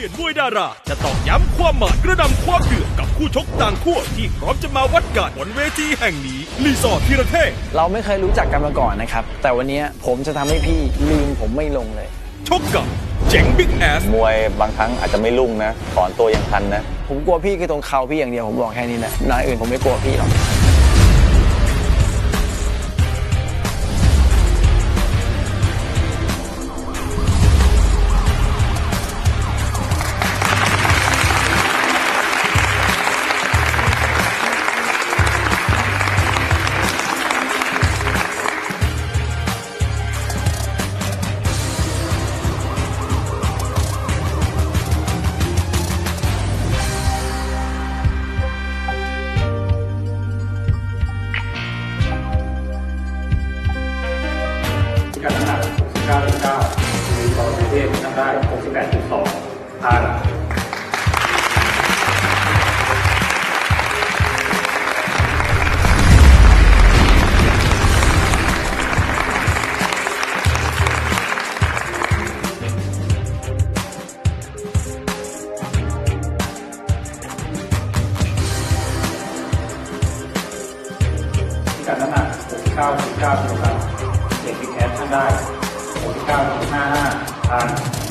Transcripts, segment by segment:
ยนมวยดาราจะตอกย้ำความหมาดกระดำความเดือดกับคู่ชกต่างขั้วที่พร้อมจะมาวัดกันบนเวทีแห่งนี้รีสอร์ทธีรเทพเราไม่เคยรู้จักกันมาก่อนนะครับแต่วันนี้ผมจะทำให้พี่ลืมผมไม่ลงเลยชกกับเจ๋งบิ๊กแอสมวยบางครั้งอาจจะไม่ลุ่งนะถอนตัวยังทันนะผมกลัวพี่คือตรงเข่าพี่อย่างเดียวผมบอกแค่นี้นะนายอื่นผมไม่กลัวพี่หรอกการน้ำหนัก 69.9 มีต่อประเทศทำได้ 68.2 ผ่านการน้ำหนัก 69.9 กิโลกรัมเด็กบิ๊กแอสทำได้ 69.55 ผ่าน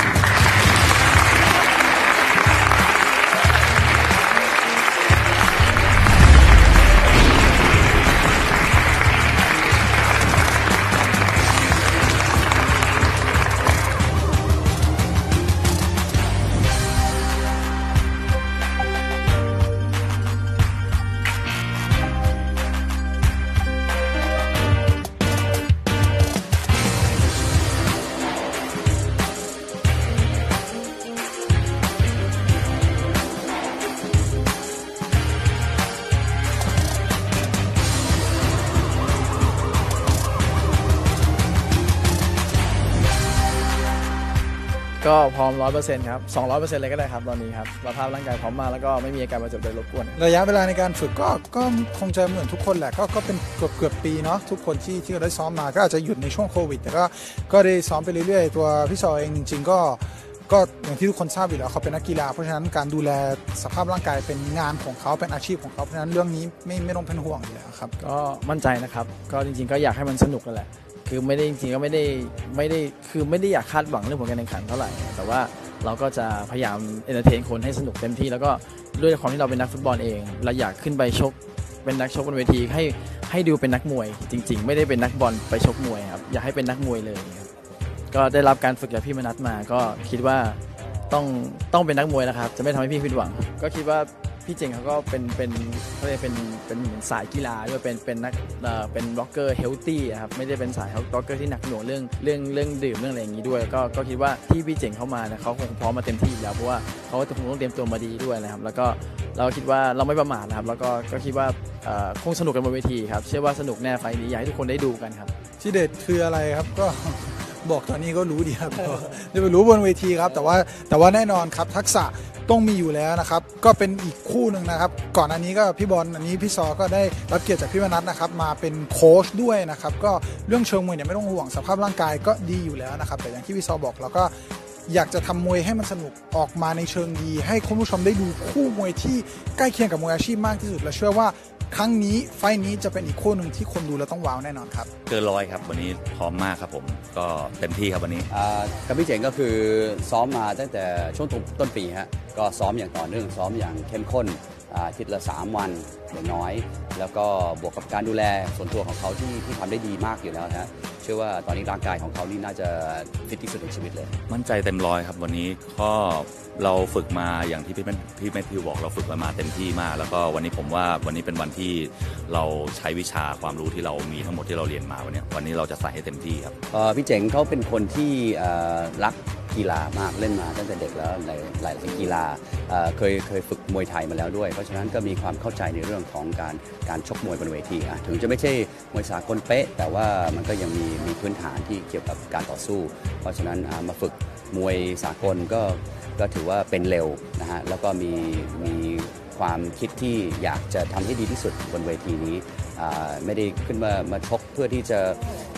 ก็พร้อม 100% ครับ 200% เลยก็ได้ครับตอนนี้ครับสภาพร่างกายพร้อมมากแล้วก็ไม่มีอาการบาดเจ็บโดยรบกวนระยะเวลาในการฝึกก็คงจะเหมือนทุกคนแหละก็เป็นเกือบปีเนาะทุกคนที่ได้ซ้อมมาก็อาจจะหยุดในช่วงโควิดแต่ก็ได้ซ้อมไปเรื่อยๆตัวพี่ซอเองจริงๆก็อย่างที่ทุกคนทราบอยู่แล้วเขาเป็นนักกีฬาเพราะฉะนั้นการดูแลสภาพร่างกายเป็นงานของเขาเป็นอาชีพของเขาเพราะฉะนั้นเรื่องนี้ไม่ต้องเป็นห่วงอยู่แล้วครับก็มั่นใจนะครับก็จริงๆก็อยากให้มันสนุกกันแหละคือไม่ได้จริงๆก็ไม่ได้อยากคาดหวังเรื่องผลการแข่งขันเท่าไหร่แต่ว่าเราก็จะพยายามเอนเตอร์เทนคนให้สนุกเต็มที่แล้วก็ด้วยความที่เราเป็นนักฟุตบอลเองเราอยากขึ้นไปชกเป็นนักชกบนเวทีให้ดูเป็นนักมวยจริงๆไม่ได้เป็นนักบอลไปชกมวยครับอยากให้เป็นนักมวยเลยครับก็ได้รับการฝึกจากพี่มนัสมาก็คิดว่าต้องเป็นนักมวยนะครับจะไม่ทำให้พี่ผิดหวังก็คิดว่าพี่เจ๋งเขาก็เขาเรียกเป็นเหมือนสายกีฬาด้วยเป็นนักเป็นบล็อกเกอร์เฮลตี้ครับไม่ได้เป็นสายบล็อกเกอร์ที่หนักหน่วงเรื่องดื่มเรื่องอะไรอย่างนี้ด้วยก็คิดว่าที่พี่เจ๋งเข้ามาเนี่ยเขาคงพร้อมมาเต็มที่แล้วเพราะว่าเขาคงต้องเตรียมตัวมาดีด้วยนะครับแล้วก็เราคิดว่าเราไม่ประมาทนะครับแล้วก็คิดว่าคงสนุกกันบนเวทีครับเชื่อว่าสนุกแน่ไฟนี้อยากให้ทุกคนได้ดูกันครับที่เด็ดคืออะไรครับก็บอกตอนนี้ก็รู้ดีครับจะไปรู้บนเวทีครับแต่ว่าแน่นอนครับทักษะต้องมีอยู่แล้วนะครับก็เป็นอีกคู่หนึ่งนะครับก่อนอันนี้ก็พี่บอลอันนี้พี่ซอก็ได้รับเกียรติจากพี่มนัสนะครับมาเป็นโค้ชด้วยนะครับก็เรื่องเชิงมวยเนี่ยไม่ต้องห่วงสภาพร่างกายก็ดีอยู่แล้วนะครับแต่อย่างที่พี่ซอบอกเราก็อยากจะทำมวยให้มันสนุกออกมาในเชิงดีให้คุณผู้ชมได้ดูคู่มวยที่ใกล้เคียงกับมวยอาชีพมากที่สุดและเชื่อว่าครั้งนี้ไฟนี้จะเป็นอีกคู่หนึ่งที่คนดูแล้วต้องว้าวแน่นอนครับเกินร้อยครับวันนี้พร้อมมากครับผมก็เต็มที่ครับวันนี้กับพี่เจ๋งก็คือซ้อมมาตั้งแต่ช่วงต้นปีฮะก็ซ้อมอย่างต่อเนื่องซ้อมอย่างเข้มข้นอาทิตย์ละ3 วันอย่างน้อยแล้วก็บวกกับการดูแลส่วนตัวของเขาที่ทำได้ดีมากอยู่แล้วฮะเชื่อว่าตอนนี้ร่างกายของเขานี่น่าจะฟิตที่สุดในชีวิตเลยมั่นใจเต็มร้อยครับวันนี้ก็เราฝึกมาอย่างที่พี่แมทธิวบอกเราฝึกมาเต็มที่มากแล้วก็วันนี้ผมว่าวันนี้เป็นวันที่เราใช้วิชาความรู้ที่เรามีทั้งหมดที่เราเรียนมาวันนี้เราจะใส่ให้เต็มที่ครับพี่เจ๋งเขาเป็นคนที่รักกีฬามากเล่นมาตั้งแต่เด็กแล้วในหลายกีฬาเคยฝึกมวยไทยมาแล้วด้วยเพราะฉะนั้นก็มีความเข้าใจในเรื่องของการชกมวยบนเวทีถึงจะไม่ใช่มวยสากลเป๊ะแต่ว่ามันก็ยังมีพื้นฐานที่เกี่ยวกับการต่อสู้เพราะฉะนั้นมาฝึกมวยสากลก็ถือว่าเป็นเร็วนะฮะแล้วก็มีความคิดที่อยากจะทำให้ดีที่สุดบนเวทีนี้ไม่ได้ขึ้นมาชกเพื่อที่จะ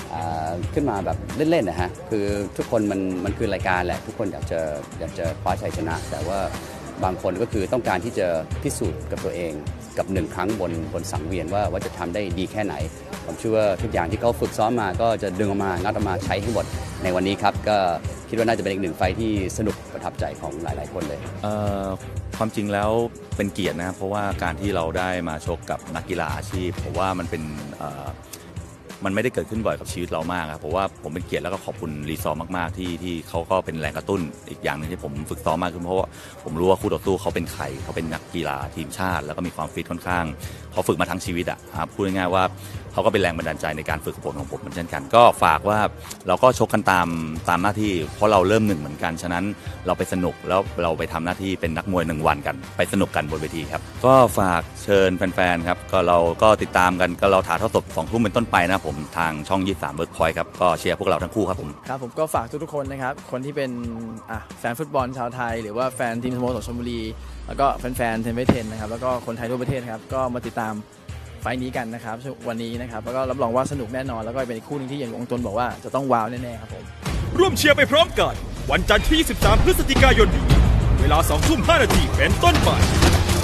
ขึ้นมาแบบเล่นๆนะฮะคือทุกคนมันคือรายการแหละทุกคนอยากจะคว้าชัยชนะแต่ว่าบางคนก็คือต้องการที่จะพิสูจน์กับตัวเองกับ1ครั้งบนสังเวียนว่าจะทำได้ดีแค่ไหนผมเชื่อว่าทุกอย่างที่เขาฝึกซ้อมมาก็จะดึงออกมางัดออกมาใช้ให้หมดในวันนี้ครับก็คิดว่าน่าจะเป็นอีก1ไฟท์ที่สนุกประทับใจของหลายๆคนเลยความจริงแล้วเป็นเกียรตินะเพราะว่าการที่เราได้มาชกกับนักกีฬาอาชีพผมว่ามันเป็นมันไม่ได้เกิดขึ้นบ่อยกับชีวิตเรามากครับเพราะว่าผมเป็นเกียรติแล้วก็ขอบคุณรีซอร์มากๆที่เขาก็เป็นแรงกระตุ้นอีกอย่างนึงที่ผมฝึกซ้อมมากขึ้นเพราะว่าผมรู้ว่าคู่ต่อสู้เขาเป็นใครเขาเป็นนักกีฬาทีมชาติแล้วก็มีความฟิตค่อนข้างเขาฝึกมาทั้งชีวิตครับพูดง่ายๆว่าเขาก็เป็นแรงบันดาลใจในการฝึกฝนของผมเหมือนกันก็ฝากว่าเราก็ชกกันตามหน้าที่เพราะเราเริ่ม1เหมือนกันฉะนั้นเราไปสนุกแล้วเราไปทำหน้าที่เป็นนักมวย1วันกันไปสนุกกันบนเวทีครับก็ฝากเชิญแฟนๆครับก็เราก็ติดตามกันก็เราถ่ายทอดสด2 ทุ่มเป็นต้นไปนะผมทางช่อง23 Workpoint ครับก็เชียร์พวกเราทั้งคู่ครับผมครับผมก็ฝากทุกๆคนนะครับคนที่เป็นแฟนฟุตบอลชาวไทยหรือว่าแฟนทีมสโมสรชลบุรีแล้วก็แฟนๆเทนเวทเทนนะครับแล้วก็คนไทยทั่วประเทศครับก็มาติดตามไฟล์นี้กันนะครับวันนี้นะครับแล้วก็รับรองว่าสนุกแน่นอนแล้วก็เป็นอีกคู่นึงที่อย่างองตนบอกว่าจะต้องว้าวแน่ๆครับผมร่วมเชียร์ไปพร้อมกันวันจันทร์ที่ 23 พฤศจิกายนนี้เวลา 2 ทุ่ม 5 นาทีเป็นต้นไป